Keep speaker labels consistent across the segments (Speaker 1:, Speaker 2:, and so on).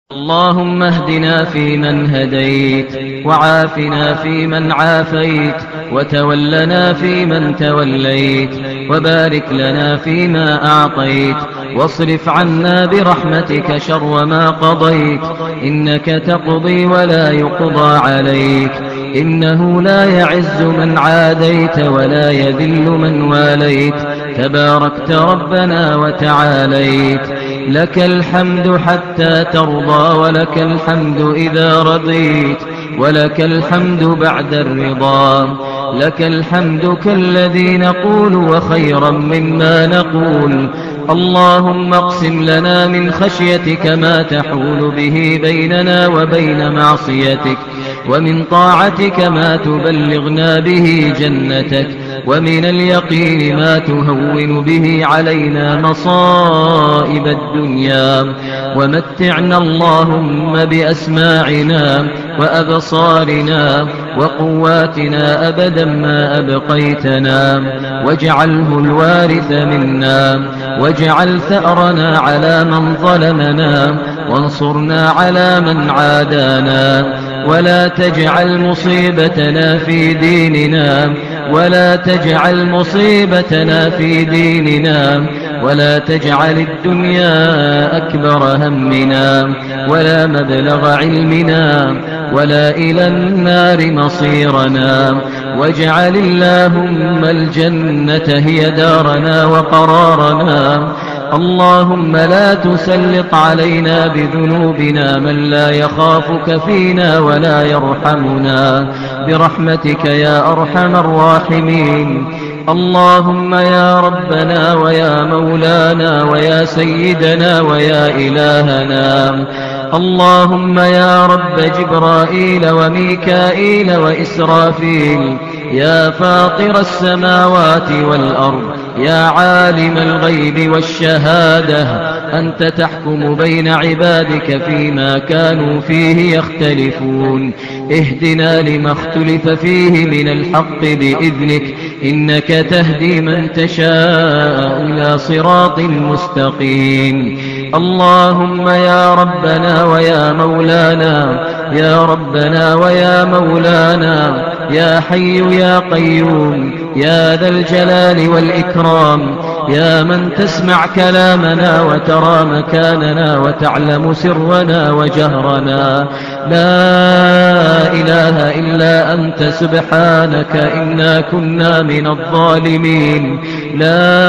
Speaker 1: اللهم اهدنا فيمن هديت، وعافنا فيمن عافيت، وتولنا فيمن توليت، وبارك لنا فيما أعطيت، واصرف عنا برحمتك شر ما قضيت، إنك تقضي ولا يقضى عليك، إنه لا يعز من عاديت ولا يذل من واليت، تباركت ربنا وتعاليت. لك الحمد حتى ترضى، ولك الحمد إذا رضيت، ولك الحمد بعد الرضا. لك الحمد كالذي نقول وخيرا مما نقول. اللهم اقسم لنا من خشيتك ما تحول به بيننا وبين معصيتك، ومن طاعتك ما تبلغنا به جنتك، ومن اليقين ما تهون به علينا مصائب الدنيا. ومتعنا اللهم بأسماعنا وأبصارنا وقواتنا أبدا ما أبقيتنا، واجعله الوارث منا، واجعل ثأرنا على من ظلمنا، وانصرنا على من عادانا، ولا تجعل مصيبتنا في ديننا، ولا تجعل مصيبتنا في ديننا، ولا تجعل الدنيا أكبر همنا، ولا مبلغ علمنا، ولا إلى النار مصيرنا. واجعل اللهم الجنة هي دارنا وقرارنا. اللهم لا تسلط علينا بذنوبنا من لا يخافك فينا ولا يرحمنا، برحمتك يا أرحم الراحمين. اللهم يا ربنا ويا مولانا ويا سيدنا ويا إلهنا، اللهم يا رب جبرائيل وميكائيل وإسرافيل، يا فاطر السماوات والأرض، يا عالم الغيب والشهادة، أنت تحكم بين عبادك فيما كانوا فيه يختلفون. اهدنا لما اختلف فيه من الحق بإذنك، إنك تهدي من تشاء إلى صراط مستقيم. اللهم يا ربنا ويا مولانا، يا ربنا ويا مولانا، يا حي يا قيوم، يا ذا الجلال والإكرام، يا من تسمع كلامنا وترى مكاننا وتعلم سرنا وجهرنا، لا إله إلا أنت سبحانك إنا كنا من الظالمين، لا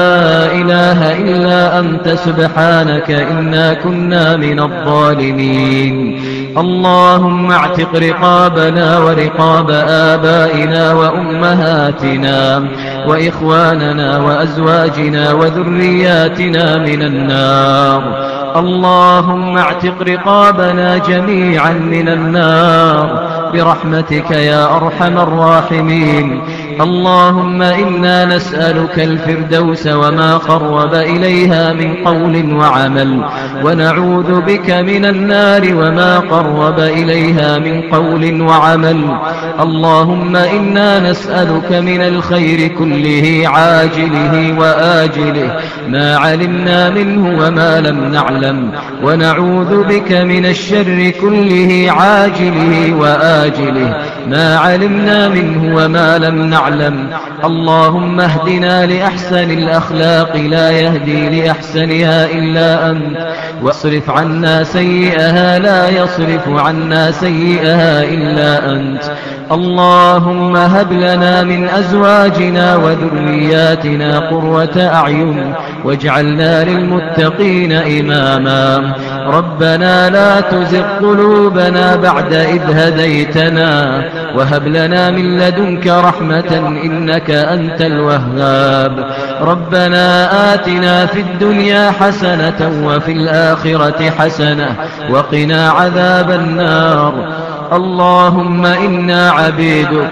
Speaker 1: إله إلا أنت سبحانك إنا كنا من الظالمين. اللهم اعتق رقابنا ورقاب آبائنا وأمهاتنا وإخواننا وأزواجنا وذرياتنا من النار. اللهم اعتق رقابنا جميعا من النار برحمتك يا أرحم الراحمين. اللهم إنا نسألك الفردوس وما قرب إليها من قول وعمل، ونعوذ بك من النار وما قرب إليها من قول وعمل. اللهم إنا نسألك من الخير كله عاجله وآجله ما علمنا منه وما لم نعلم، ونعوذ بك من الشر كله عاجله وآجله ما علمنا منه وما لم نعلم. اللهم اهدنا لأحسن الأخلاق لا يهدي لأحسنها إلا أنت، واصرف عنا سيئها لا يصرف عنا سيئها إلا أنت. اللهم هب لنا من أزواجنا وذرياتنا قرة أعين واجعلنا للمتقين إماما. ربنا لا تزغ قلوبنا بعد إذ هديتنا، وهب لنا من لدنك رحمة إنك أنت الوهاب. ربنا آتنا في الدنيا حسنة وفي الآخرة حسنة وقنا عذاب النار. اللهم إنا عبيدك،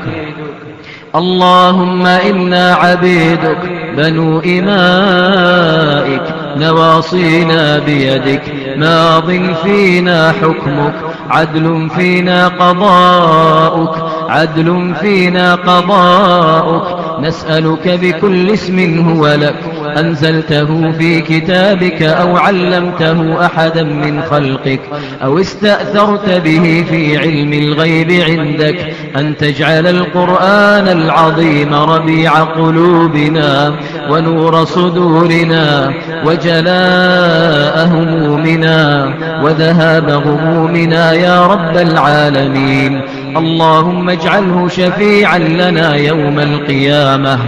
Speaker 1: اللهم إنا عبيدك بنو إمائك، نواصينا بيدك، ماض فينا حكمك، عدل فينا قضاؤك، عدل فينا قضاؤك. نسألك بكل اسم هو لك أنزلته في كتابك أو علمته أحدا من خلقك أو استأثرت به في علم الغيب عندك أن تجعل القرآن العظيم ربيع قلوبنا ونور صدورنا وجلاء همومنا وذهاب غمومنا يا رب العالمين. اللهم اجعله شفيعا لنا يوم القيامة.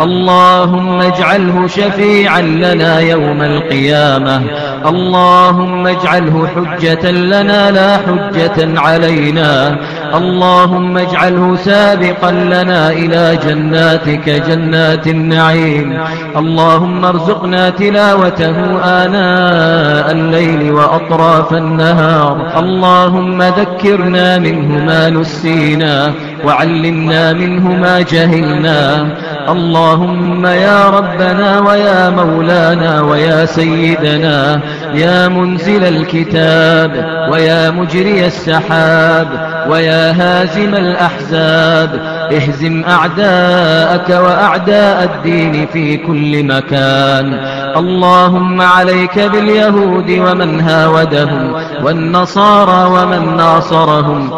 Speaker 1: اللهم اجعله شفيعا لنا يوم القيامة. اللهم اجعله حجة لنا لا حجة علينا. اللهم اجعله سابقا لنا إلى جناتك جنات النعيم. اللهم ارزقنا تلاوته آناء الليل وأطراف النهار. اللهم ذكرنا منه ما نسينا وعلمنا منه ما جهلنا. اللهم يا ربنا ويا مولانا ويا سيدنا يا منزل الكتاب ويا مجري السحاب ويا هازم الأحزاب اهزم أعداءك وأعداء الدين في كل مكان. اللهم عليك باليهود ومن هاودهم والنصارى ومن ناصرهم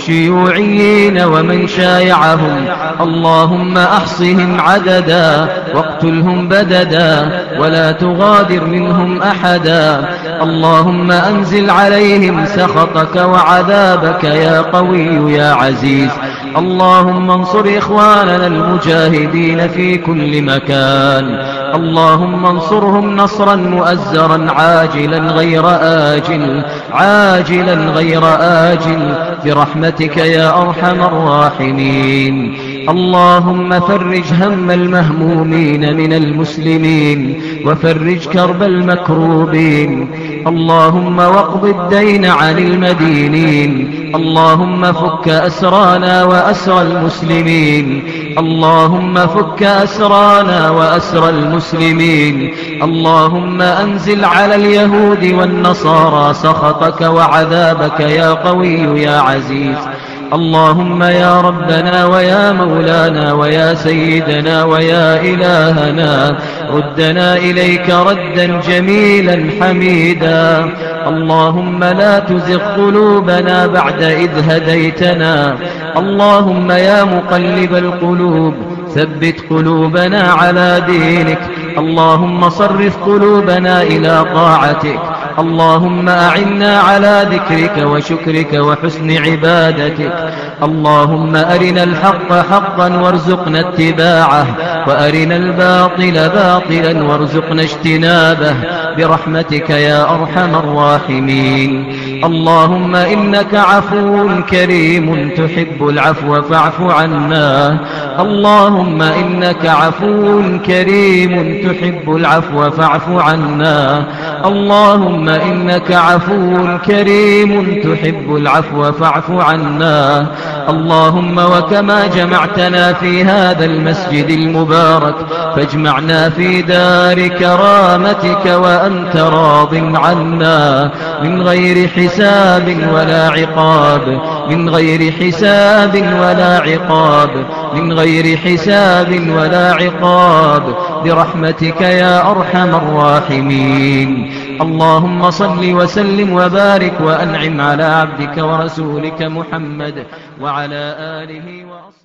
Speaker 1: والشيوعيين ومن شايعهم. اللهم أحصهم عددا واقتلهم بددا ولا تغادر منهم أحدا. اللهم أنزل عليهم سخطك وعذابك يا قوي يا عزيز. اللهم انصر إخواننا المجاهدين في كل مكان. اللهم انصرهم نصرا مؤزرا عاجلا غير آجل عاجلا غير آجل برحمتك يا أرحم الراحمين. اللهم فرج هم المهمومين من المسلمين وفرج كرب المكروبين. اللهم واقض الدين عن المدينين. اللهم فك أسرانا وأسر المسلمين. اللهم فك أسرانا وأسر المسلمين. اللهم أنزل على اليهود والنصارى سخطك وعذابك يا قوي يا عزيز. اللهم يا ربنا ويا مولانا ويا سيدنا ويا إلهنا ردنا إليك ردا جميلا حميدا. اللهم لا تزغ قلوبنا بعد إذ هديتنا. اللهم يا مقلب القلوب ثبت قلوبنا على دينك. اللهم صرف قلوبنا إلى طاعتك. اللهم أعنا على ذكرك وشكرك وحسن عبادتك. اللهم أرنا الحق حقا وارزقنا اتباعه وأرنا الباطل باطلا وارزقنا اجتنابه برحمتك يا أرحم الراحمين. اللهم إنك عفو كريم تحب العفو فاعف عنا. اللهم إنك عفو كريم تحب العفو فاعف عنا. اللهم إنك عفو كريم تحب العفو فاعف عنا. اللهم وكما جمعتنا في هذا المسجد المبارك فاجمعنا في دار كرامتك وأنت راض عنا من غير حساب ولا عقاب من غير حساب ولا عقاب من غير حساب ولا عقاب برحمتك يا أرحم الراحمين. اللهم صل وسلم وبارك وأنعم على عبدك ورسولك محمد وعلى آله وأصحابه.